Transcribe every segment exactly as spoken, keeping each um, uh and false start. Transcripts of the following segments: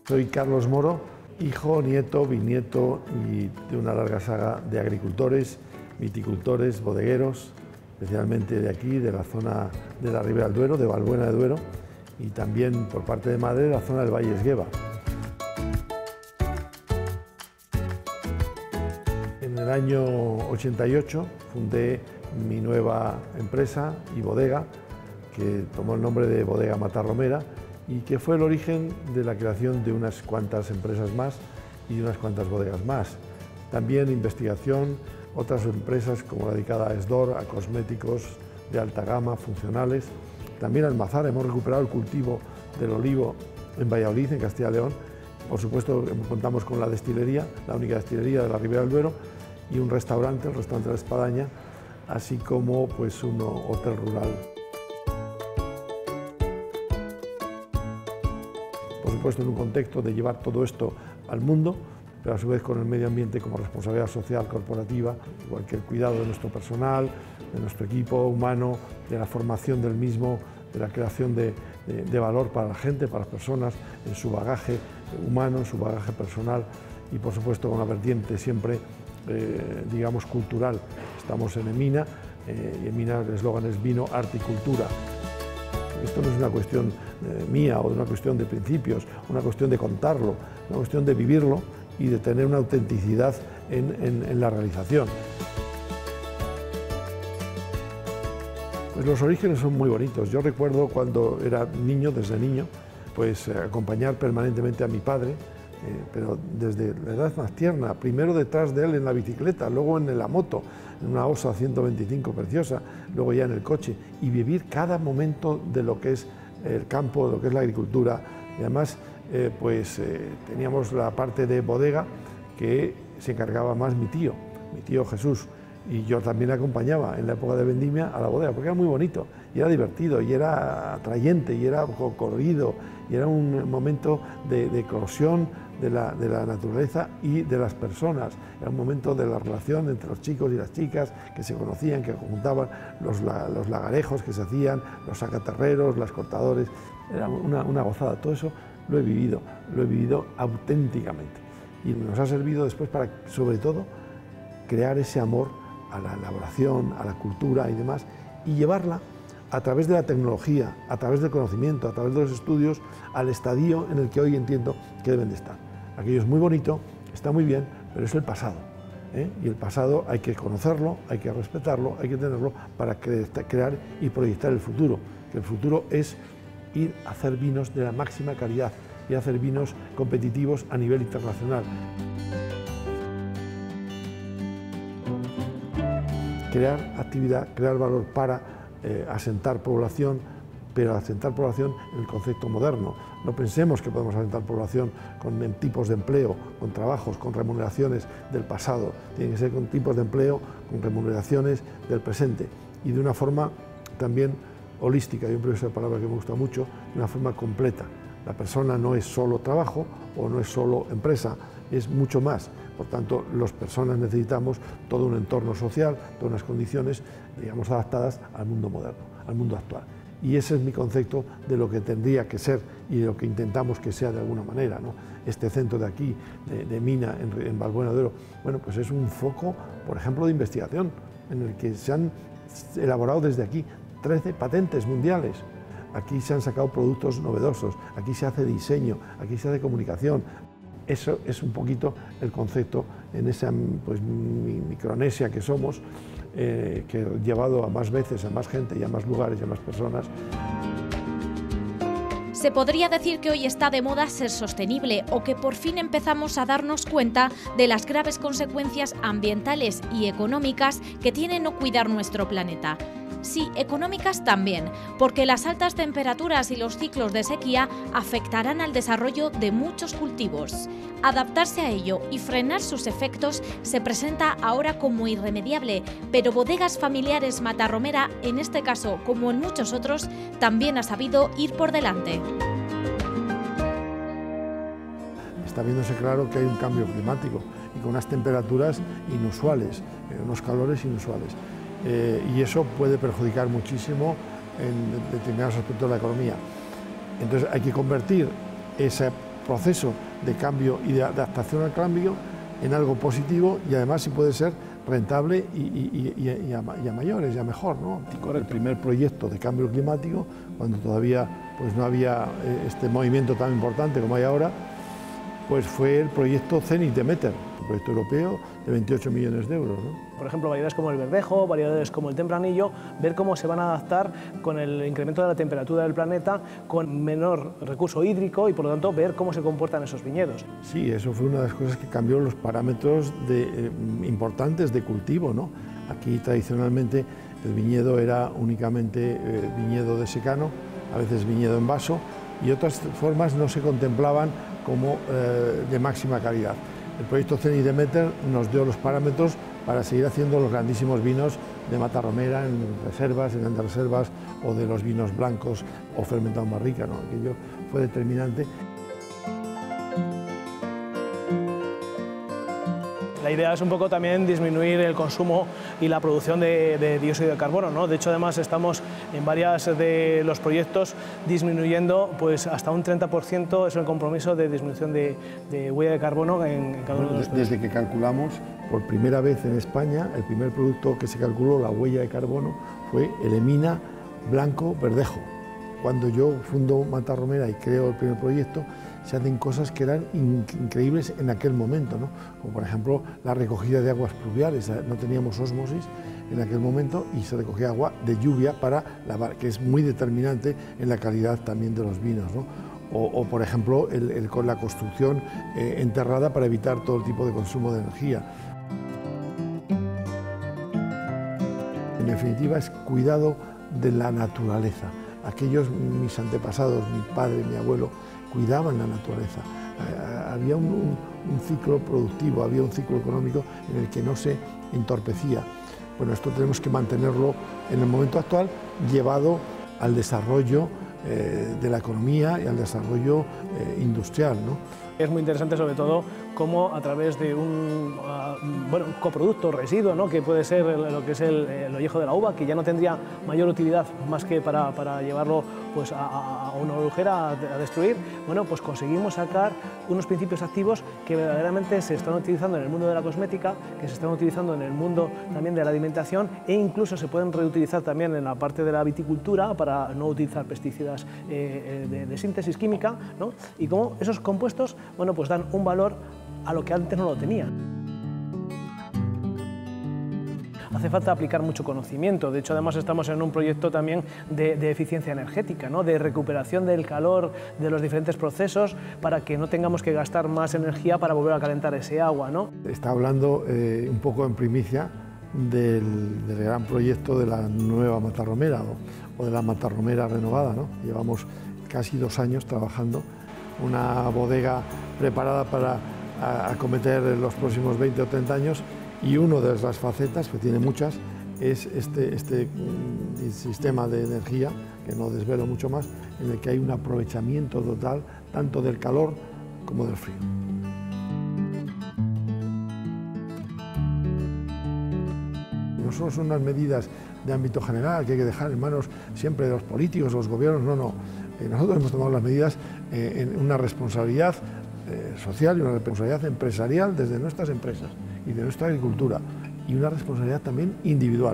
Soy Carlos Moro, hijo, nieto, bisnieto y de una larga saga de agricultores, viticultores, bodegueros, especialmente de aquí, de la zona de la Ribera del Duero, de Valbuena de Duero, y también por parte de madre de la zona del Valle Esgueva. En el año ochenta y ocho fundé mi nueva empresa y bodega, que tomó el nombre de Bodega Matarromera, y que fue el origen de la creación de unas cuantas empresas más y unas cuantas bodegas más. También investigación, otras empresas como la dedicada a Esdor, a cosméticos de alta gama, funcionales. También Almazar, hemos recuperado el cultivo del olivo en Valladolid, en Castilla y León. Por supuesto, contamos con la destilería, la única destilería de la Ribera del Duero, y un restaurante, el restaurante La Espadaña, así como pues, un hotel rural. Por supuesto, en un contexto de llevar todo esto al mundo, pero a su vez con el medio ambiente como responsabilidad social corporativa, igual que el cuidado de nuestro personal, de nuestro equipo humano, de la formación del mismo, de la creación de, de, de valor para la gente, para las personas, en su bagaje humano, en su bagaje personal y por supuesto con la vertiente siempre, eh, digamos, cultural. Estamos en Emina, eh, y Emina el eslogan es vino, arte y cultura. Esto no es una cuestión eh, mía o una cuestión de principios, una cuestión de contarlo, una cuestión de vivirlo y de tener una autenticidad en, en, en la realización. Pues los orígenes son muy bonitos. Yo recuerdo cuando era niño, desde niño, pues eh, acompañar permanentemente a mi padre, eh, pero desde la edad más tierna, primero detrás de él en la bicicleta, luego en la moto, en una Osa ciento veinticinco preciosa, luego ya en el coche, y vivir cada momento de lo que es el campo, de lo que es la agricultura. Y además, eh, pues eh, teníamos la parte de bodega que se encargaba más mi tío, mi tío Jesús, y yo también acompañaba en la época de vendimia a la bodega, porque era muy bonito, y era divertido, y era atrayente, y era colorido, y era un momento de, de eclosión de la, de la naturaleza y de las personas. Era un momento de la relación entre los chicos y las chicas que se conocían, que juntaban los, los lagarejos que se hacían, los sacaterreros, los cortadores. Era una, una gozada. Todo eso lo he vivido, lo he vivido auténticamente. Y nos ha servido después para, sobre todo, crear ese amor a la elaboración, a la cultura y demás, y llevarla a través de la tecnología, a través del conocimiento, a través de los estudios, al estadio en el que hoy entiendo que deben de estar. Aquello es muy bonito, está muy bien, pero es el pasado, ¿eh? Y el pasado hay que conocerlo, hay que respetarlo, hay que tenerlo para crear y proyectar el futuro, que el futuro es ir a hacer vinos de la máxima calidad y hacer vinos competitivos a nivel internacional. Crear actividad, crear valor para eh, asentar población, pero asentar población en el concepto moderno. No pensemos que podemos asentar población con tipos de empleo, con trabajos, con remuneraciones del pasado. Tiene que ser con tipos de empleo, con remuneraciones del presente y de una forma también holística. Yo creo que esa palabra que me gusta mucho, de una forma completa. La persona no es solo trabajo o no es solo empresa, es mucho más. Por tanto, las personas necesitamos todo un entorno social, todas unas condiciones, digamos, adaptadas al mundo moderno, al mundo actual. Y ese es mi concepto de lo que tendría que ser y de lo que intentamos que sea de alguna manera, ¿no? Este centro de aquí, de, de Mina, en, en Valbuena de Duero, bueno, pues es un foco, por ejemplo, de investigación, en el que se han elaborado desde aquí trece patentes mundiales. Aquí se han sacado productos novedosos, aquí se hace diseño, aquí se hace comunicación. Eso es un poquito el concepto en esa pues, Micronesia que somos, eh, que he llevado a más veces, a más gente y a más lugares y a más personas. Se podría decir que hoy está de moda ser sostenible o que por fin empezamos a darnos cuenta de las graves consecuencias ambientales y económicas que tiene no cuidar nuestro planeta. Sí, económicas también, porque las altas temperaturas y los ciclos de sequía afectarán al desarrollo de muchos cultivos. Adaptarse a ello y frenar sus efectos se presenta ahora como irremediable, pero Bodegas Familiares Matarromera, en este caso como en muchos otros, también ha sabido ir por delante. Está viéndose claro que hay un cambio climático y con unas temperaturas inusuales, eh, unos calores inusuales. Eh, y eso puede perjudicar muchísimo en determinados aspectos de la economía. Entonces hay que convertir esa proceso de cambio y de adaptación al cambio en algo positivo y además, si puede ser, rentable y, y, y, y, a, y a mayores, y a mejor, ¿no? El primer proyecto de cambio climático, cuando todavía pues, no había eh, este movimiento tan importante como hay ahora, pues fue el proyecto Zenit Demeter, un proyecto europeo de veintiocho millones de euros, ¿no? Por ejemplo, variedades como el verdejo, variedades como el tempranillo, ver cómo se van a adaptar con el incremento de la temperatura del planeta, con menor recurso hídrico y, por lo tanto, ver cómo se comportan esos viñedos. Sí, eso fue una de las cosas que cambió los parámetros de, eh, importantes de cultivo, ¿no? Aquí, tradicionalmente, el viñedo era únicamente eh, viñedo de secano, a veces viñedo en vaso, y otras formas no se contemplaban como eh, de máxima calidad. El proyecto Zenit Demeter nos dio los parámetros para seguir haciendo los grandísimos vinos de Mata Romera en reservas, en grandes reservas, o de los vinos blancos o fermentados en barrica, ¿no? Aquello fue determinante. La idea es un poco también disminuir el consumo y la producción de, de dióxido de carbono, ¿no? De hecho, además, estamos en varios de los proyectos disminuyendo pues, hasta un treinta por ciento, es el compromiso de disminución de, de huella de carbono en, en cada uno de los proyectos. Desde que calculamos, por primera vez en España, el primer producto que se calculó la huella de carbono fue el Emina Blanco Verdejo. Cuando yo fundo Mata Romera y creo el primer proyecto, se hacen cosas que eran increíbles en aquel momento, ¿no? Como por ejemplo la recogida de aguas pluviales. No teníamos ósmosis en aquel momento y se recogía agua de lluvia para lavar, que es muy determinante en la calidad también de los vinos, ¿no? O, o por ejemplo el, el, con la construcción eh, enterrada para evitar todo tipo de consumo de energía. En definitiva, es cuidado de la naturaleza. Aquellos, mis antepasados, mi padre, mi abuelo, cuidaban la naturaleza. Eh, había un, un, un ciclo productivo, había un ciclo económico en el que no se entorpecía. Bueno, esto tenemos que mantenerlo en el momento actual, llevado al desarrollo eh, de la economía y al desarrollo eh, industrial, ¿no? Es muy interesante, sobre todo, cómo a través de un, uh, bueno, un coproducto, residuo, ¿no? Que puede ser el, lo que es el, el ollejo de la uva, que ya no tendría mayor utilidad más que para, para llevarlo pues, a, a una brujera a, a destruir, bueno, pues conseguimos sacar unos principios activos que verdaderamente se están utilizando en el mundo de la cosmética, que se están utilizando en el mundo también de la alimentación e incluso se pueden reutilizar también en la parte de la viticultura para no utilizar pesticidas eh, de, de síntesis química, ¿no? Y cómo esos compuestos, bueno, pues dan un valor a lo que antes no lo tenían. Hace falta aplicar mucho conocimiento, de hecho además estamos en un proyecto también de, de eficiencia energética, ¿no? De recuperación del calor de los diferentes procesos para que no tengamos que gastar más energía para volver a calentar ese agua, ¿no? Está hablando eh, un poco en primicia del, del gran proyecto de la nueva Mata Romera o, o de la Mata Romera renovada, ¿no? Llevamos casi dos años trabajando, una bodega preparada para acometer los próximos veinte o treinta años, y una de las facetas, que tiene muchas, es este, este mm, sistema de energía, que no desvelo mucho más, en el que hay un aprovechamiento total tanto del calor como del frío. No solo son unas medidas de ámbito general que hay que dejar en manos siempre de los políticos o los gobiernos, no, no. Eh, nosotros hemos tomado las medidas eh, en una responsabilidad eh, social y una responsabilidad empresarial desde nuestras empresas y de nuestra agricultura, y una responsabilidad también individual.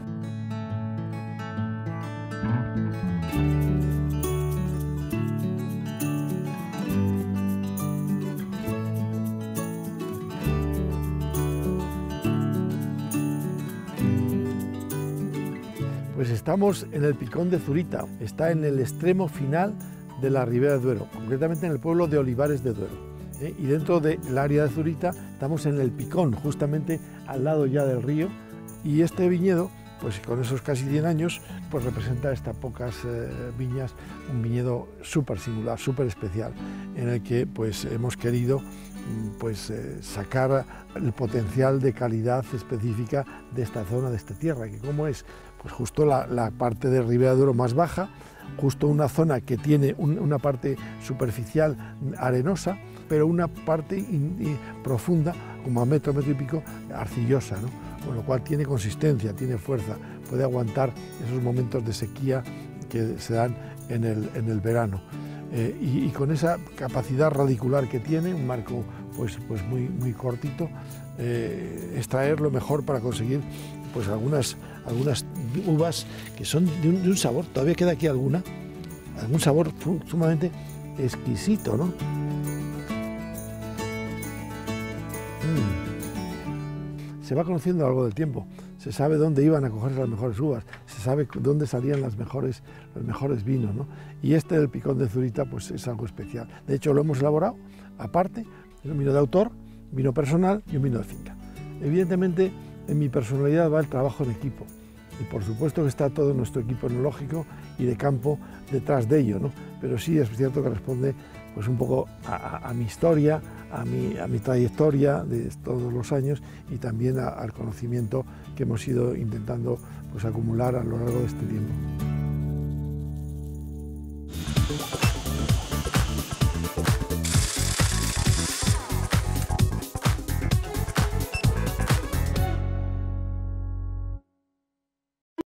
Pues estamos en el Picón de Zurita, está en el extremo final de la Ribera de Duero, concretamente en el pueblo de Olivares de Duero. ¿eh? Y dentro del área de Zurita estamos en el Picón, justamente al lado ya del río, y este viñedo, pues con esos casi cien años, pues representa estas pocas eh, viñas, un viñedo súper singular, súper especial, en el que pues hemos querido pues eh, sacar el potencial de calidad específica de esta zona, de esta tierra, que como es, pues justo la, la parte de Ribera de Duero más baja, justo una zona que tiene un, una parte superficial arenosa, pero una parte in, in, profunda, como a metro, metro y pico, arcillosa, ¿no? Con lo cual tiene consistencia, tiene fuerza, puede aguantar esos momentos de sequía que se dan en el, en el verano. eh, y, y con esa capacidad radicular que tiene, un marco pues, pues muy, muy cortito, eh, extraer lo mejor para conseguir pues algunas, algunas uvas que son de un, de un sabor, todavía queda aquí alguna, algún sabor sumamente exquisito, ¿no? Mm. Se va conociendo algo del tiempo, se sabe dónde iban a cogerse las mejores uvas, se sabe dónde salían las mejores, los mejores vinos, ¿no? Y este del Picón de Zurita pues es algo especial. De hecho lo hemos elaborado aparte, es un vino de autor, vino personal y un vino de finca. Evidentemente en mi personalidad va el trabajo en equipo y por supuesto que está todo nuestro equipo enológico y de campo detrás de ello, ¿no? Pero sí es cierto que responde pues un poco a, a, a mi historia, a mi, a mi trayectoria de todos los años y también a, al conocimiento que hemos ido intentando pues, acumular a lo largo de este tiempo.